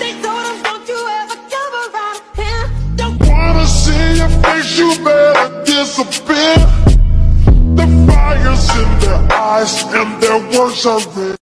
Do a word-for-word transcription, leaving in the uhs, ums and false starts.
They told him, don't you ever come around here. Don't Wanna see your face, you better disappear. The fire's in their eyes and their words are red.